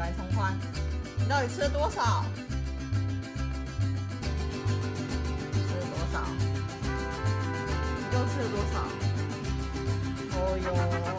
来从宽，你到底吃了多少？吃了多少？你又吃了多少？哦哟！